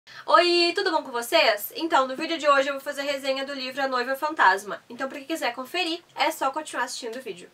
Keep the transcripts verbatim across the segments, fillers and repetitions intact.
Oi, tudo bom com vocês? Então, no vídeo de hoje eu vou fazer a resenha do livro A Noiva Fantasma. Então, para quem quiser conferir, é só continuar assistindo o vídeo.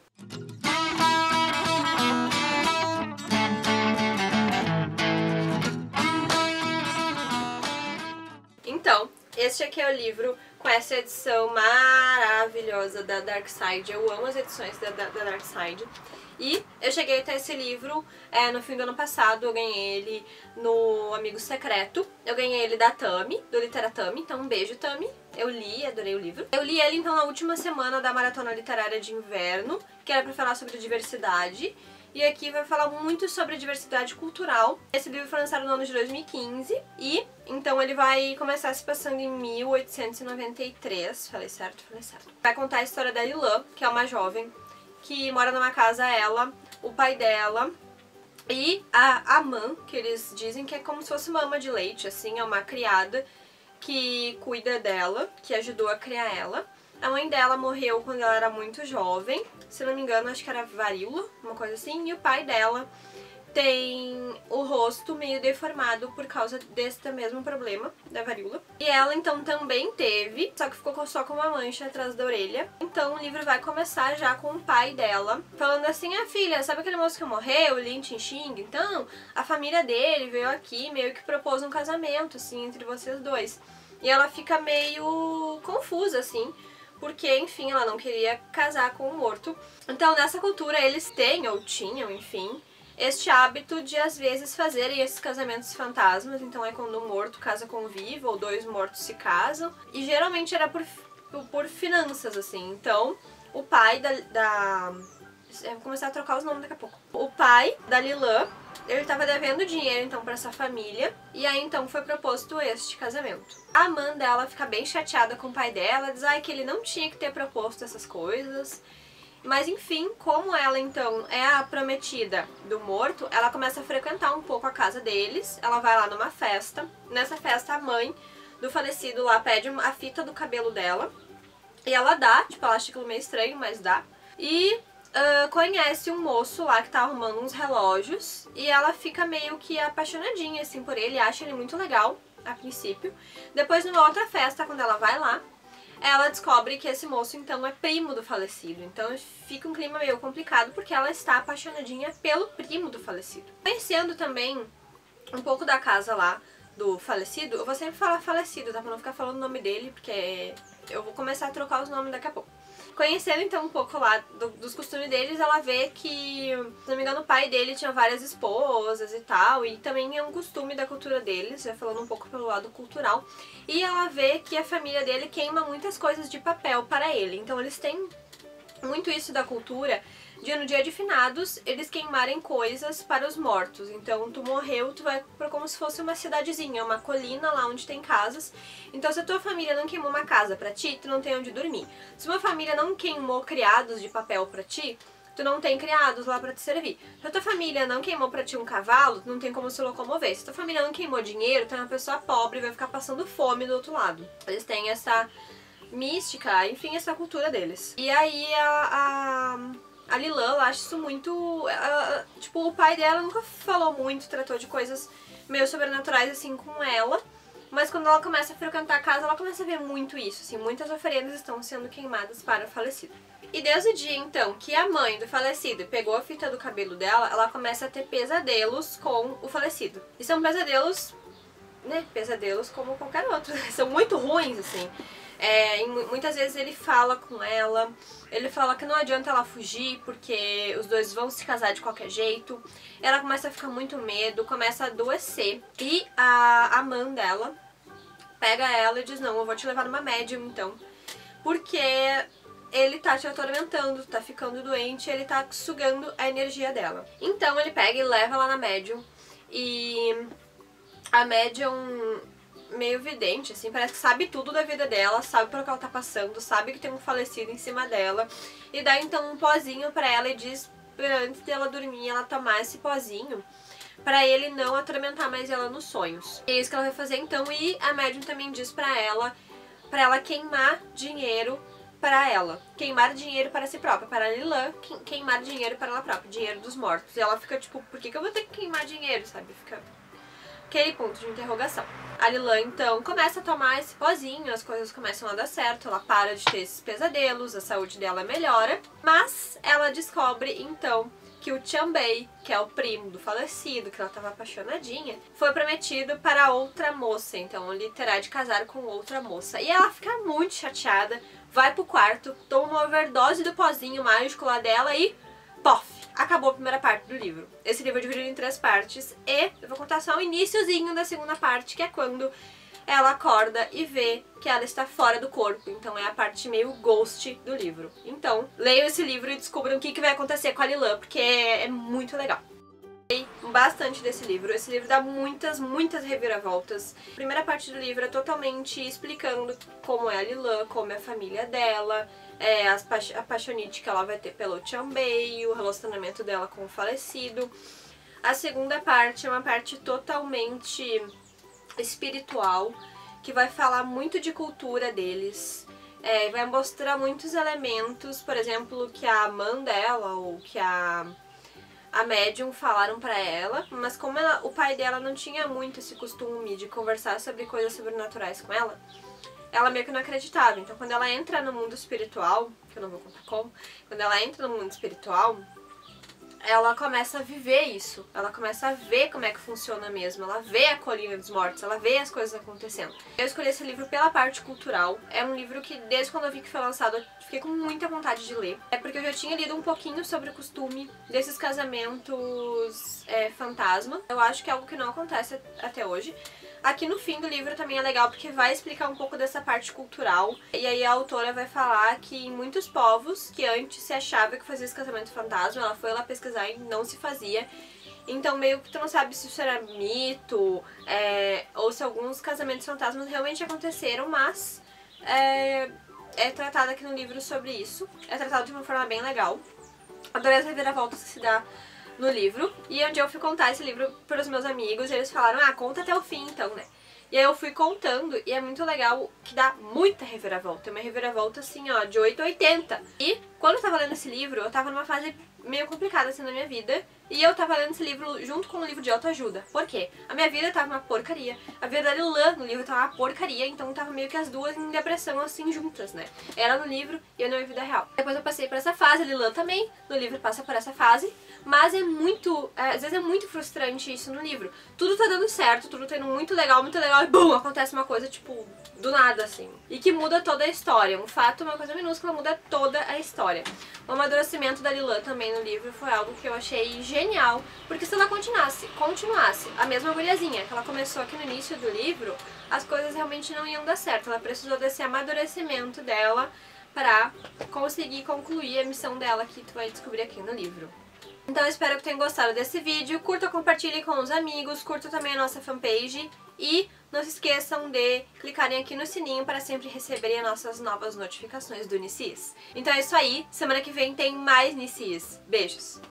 Então, este aqui é o livro com essa edição maravilhosa da Darkside. Eu amo as edições da, da, da Darkside. E eu cheguei até esse livro é, no fim do ano passado. Eu ganhei ele no Amigo Secreto. Eu ganhei ele da Tami, do Literatami. Então um beijo, Tami. Eu li, adorei o livro. Eu li ele então na última semana da Maratona Literária de Inverno, que era pra falar sobre diversidade. E aqui vai falar muito sobre diversidade cultural. Esse livro foi lançado no ano de dois mil e quinze e então ele vai começar se passando em mil oitocentos e noventa e três. Falei certo? Falei certo. Vai contar a história da Lilã, que é uma jovem que mora numa casa, ela, o pai dela e a Amã, que eles dizem que é como se fosse uma ama de leite, assim, é uma criada que cuida dela, que ajudou a criar ela. A mãe dela morreu quando ela era muito jovem, se não me engano acho que era varíola, uma coisa assim, e o pai dela tem o rosto meio deformado por causa deste mesmo problema da varíola. E ela então também teve, só que ficou só com uma mancha atrás da orelha. Então o livro vai começar já com o pai dela, falando assim: ah filha, sabe aquele moço que morreu, o Lin Tin Xing? Então a família dele veio aqui, meio que propôs um casamento assim entre vocês dois. E ela fica meio confusa assim, porque, enfim, ela não queria casar com o morto. Então, nessa cultura, eles têm, ou tinham, enfim, este hábito de, às vezes, fazerem esses casamentos fantasmas. Então, é quando um morto casa com um vivo, ou dois mortos se casam. E, geralmente, era por, por finanças, assim. Então, o pai da... da... Eu vou começar a trocar os nomes daqui a pouco. O pai da Lilã, ele estava devendo dinheiro, então, para essa família. E aí, então, foi proposto este casamento. A mãe dela fica bem chateada com o pai dela, diz ai, que ele não tinha que ter proposto essas coisas. Mas, enfim, como ela, então, é a prometida do morto, ela começa a frequentar um pouco a casa deles. Ela vai lá numa festa. Nessa festa, a mãe do falecido lá pede a fita do cabelo dela. E ela dá, tipo, ela acha aquilo meio estranho, mas dá. E... Uh, conhece um moço lá que tá arrumando uns relógios e ela fica meio que apaixonadinha assim por ele, acha ele muito legal a princípio. Depois, numa outra festa, quando ela vai lá, ela descobre que esse moço então é primo do falecido. Então fica um clima meio complicado porque ela está apaixonadinha pelo primo do falecido. Conhecendo também um pouco da casa lá do falecido, eu vou sempre falar falecido, tá? Pra não ficar falando o nome dele, porque eu vou começar a trocar os nomes daqui a pouco. Conhecendo então um pouco lá do, dos costumes deles, ela vê que, se não me engano, o pai dele tinha várias esposas e tal, e também é um costume da cultura deles, já falando um pouco pelo lado cultural. E ela vê que a família dele queima muitas coisas de papel para ele, então eles têm muito isso da cultura de no dia de finados eles queimarem coisas para os mortos. Então tu morreu, tu vai para como se fosse uma cidadezinha, uma colina lá onde tem casas. Então se a tua família não queimou uma casa para ti, tu não tem onde dormir. Se uma família não queimou criados de papel para ti, tu não tem criados lá pra te servir. Se a tua família não queimou pra ti um cavalo, tu não tem como se locomover. Se a tua família não queimou dinheiro, tu é uma pessoa pobre e vai ficar passando fome do outro lado. Eles têm essa mística, enfim, essa cultura deles. E aí a... a... A Lilã, ela acha isso muito... Uh, tipo, o pai dela nunca falou muito, tratou de coisas meio sobrenaturais assim com ela. Mas quando ela começa a frequentar a casa, ela começa a ver muito isso, assim, muitas oferendas estão sendo queimadas para o falecido. E desde o dia, então, que a mãe do falecido pegou a fita do cabelo dela, ela começa a ter pesadelos com o falecido. E são pesadelos, né, pesadelos como qualquer outro, são muito ruins, assim. É, e muitas vezes ele fala com ela, ele fala que não adianta ela fugir porque os dois vão se casar de qualquer jeito. Ela começa a ficar muito medo, começa a adoecer. E a, a mãe dela pega ela e diz: não, eu vou te levar numa médium então, porque ele tá te atormentando, tá ficando doente, ele tá sugando a energia dela. Então ele pega e leva ela na médium. E a médium, meio vidente, assim, parece que sabe tudo da vida dela, sabe por que ela tá passando, sabe que tem um falecido em cima dela, e dá então um pozinho pra ela e diz pra antes dela dormir ela tomar esse pozinho pra ele não atormentar mais ela nos sonhos. E é isso que ela vai fazer então, e a médium também diz pra ela, pra ela queimar dinheiro para ela, queimar dinheiro para si própria, para a Lilã, queimar dinheiro para ela própria, dinheiro dos mortos. E ela fica tipo, por que que eu vou ter que queimar dinheiro, sabe? Fica aquele ponto de interrogação. A Lilan, então, começa a tomar esse pozinho, as coisas começam a dar certo, ela para de ter esses pesadelos, a saúde dela melhora, mas ela descobre, então, que o Chanbei, que é o primo do falecido, que ela estava apaixonadinha, foi prometido para outra moça, então ele terá de casar com outra moça. E ela fica muito chateada, vai pro quarto, toma uma overdose do pozinho mágico lá dela e... pof! Acabou a primeira parte do livro. Esse livro é dividido em três partes e eu vou contar só o iniciozinho da segunda parte, que é quando ela acorda e vê que ela está fora do corpo. Então é a parte meio ghost do livro. Então, leiam esse livro e descubram o que vai acontecer com a Lilan, porque é muito legal. Gostei bastante desse livro. Esse livro dá muitas, muitas reviravoltas. A primeira parte do livro é totalmente explicando como é a Lilan, como é a família dela, é, as pa a paixonite que ela vai ter pelo Chanbei, o relacionamento dela com o falecido. A segunda parte é uma parte totalmente espiritual, que vai falar muito de cultura deles. É, vai mostrar muitos elementos, por exemplo, que a mãe dela ou que a... a médium falaram pra ela, mas como ela, o pai dela não tinha muito esse costume de conversar sobre coisas sobrenaturais com ela, ela meio que não acreditava. Então quando ela entra no mundo espiritual, que eu não vou contar como, quando ela entra no mundo espiritual, ela começa a viver isso, ela começa a ver como é que funciona mesmo, ela vê a colina dos mortos, ela vê as coisas acontecendo. Eu escolhi esse livro pela parte cultural, é um livro que desde quando eu vi que foi lançado eu fiquei com muita vontade de ler. É porque eu já tinha lido um pouquinho sobre o costume desses casamentos é, fantasma, eu acho que é algo que não acontece até hoje. Aqui no fim do livro também é legal porque vai explicar um pouco dessa parte cultural. E aí a autora vai falar que em muitos povos que antes se achava que fazia esse casamento fantasma, ela foi lá pesquisar e não se fazia. Então meio que tu não sabe se isso era mito, é, ou se alguns casamentos fantasmas realmente aconteceram, mas é, é tratado aqui no livro sobre isso. É tratado de uma forma bem legal. Adorei as reviravoltas que se dá no livro, e onde eu fui contar esse livro para os meus amigos, eles falaram, ah, conta até o fim então, né? E aí eu fui contando, e é muito legal que dá muita reviravolta, é uma reviravolta assim, ó, de oito a oitenta. E quando eu tava lendo esse livro, eu tava numa fase meio complicada assim na minha vida, e eu tava lendo esse livro junto com um livro de autoajuda. Por quê? A minha vida tava uma porcaria, a vida da Lilan no livro tava uma porcaria, então tava meio que as duas em depressão assim juntas, né? Ela no livro e eu na minha vida real. Depois eu passei por essa fase, a Lilan também, no livro passa por essa fase, mas é muito, é, às vezes é muito frustrante isso no livro. Tudo tá dando certo, tudo tá indo muito legal, muito legal, e bum, acontece uma coisa, tipo, do nada, assim. E que muda toda a história. Um fato, uma coisa minúscula, muda toda a história. O amadurecimento da Lilan também no livro foi algo que eu achei genial, porque se ela continuasse, continuasse a mesma guriazinha que ela começou aqui no início do livro, as coisas realmente não iam dar certo. Ela precisou desse amadurecimento dela pra conseguir concluir a missão dela, que tu vai descobrir aqui no livro. Então eu espero que tenham gostado desse vídeo, curta, compartilhe com os amigos, curta também a nossa fanpage e não se esqueçam de clicarem aqui no sininho para sempre receberem as nossas novas notificações do Nicis. Então é isso aí, semana que vem tem mais Nicis. Beijos!